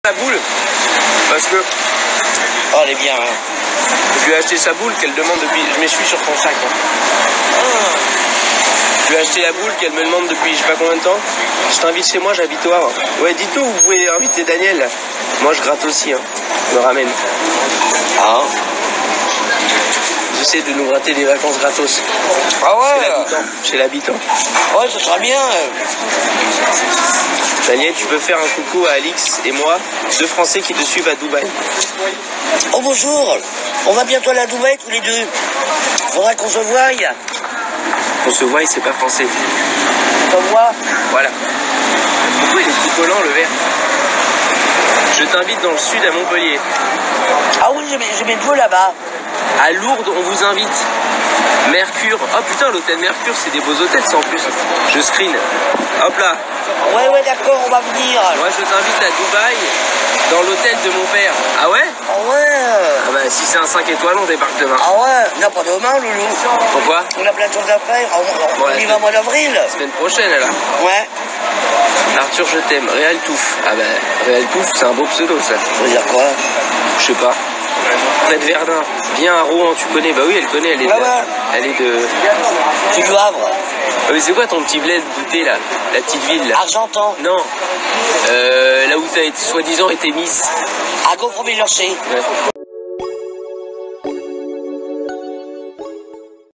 La boule, parce que Oh, elle est bien. Hein. je lui ai acheté sa boule qu'elle demande depuis. Je m'essuie sur ton sac. Hein. Je lui ai acheté la boule qu'elle me demande depuis je sais pas combien de temps. Je t'invite chez moi, j'habite au Havre. Ouais, dites-nous, vous pouvez inviter Daniel. Là. Moi, je gratte aussi. Hein. Je me ramène. Ah. J'essaie de nous gratter des vacances gratos. Ah ouais. Chez l'habitant. Ouais, ce sera bien. Daniel, tu peux faire un coucou à Alix et moi, deux Français qui te suivent à Dubaï. Oh bonjour. On va bientôt aller à Dubaï tous les deux. Faudra qu'on se voie. On se voit, c'est pas français. On se voit. Voilà. Pourquoi il est tout collant le verre? Je t'invite dans le sud à Montpellier. Ah oui, j'ai mes deux là-bas. À Lourdes, on vous invite. Mercure. Oh putain, l'hôtel Mercure, c'est des beaux hôtels, ça en plus. Je screen. Hop là. Ouais, d'accord, on va venir. Moi, je t'invite à Dubaï, dans l'hôtel de mon père. Ah ouais? Ah ouais. Ah bah, si c'est un 5 étoiles, on débarque demain. Ah ouais, non, pas demain, Loulou. Pourquoi? On a plein de choses à faire. On y va au mois d'avril. Semaine prochaine, alors. Ouais. Arthur, je t'aime. Réal Touffe. Ah bah, Réal Touffe, c'est un beau pseudo, ça. Ça veut dire quoi? Je sais pas. Fred Verdun. Viens à Rouen, tu connais? Bah oui, elle connaît. Elle est, elle est de... Tu du Havre. Mais c'est quoi ton petit bled douté, là? La petite ville, là? Argentan. Non. Là où t'as soi-disant été Miss. À Gaufreville-Lorcher. Ouais.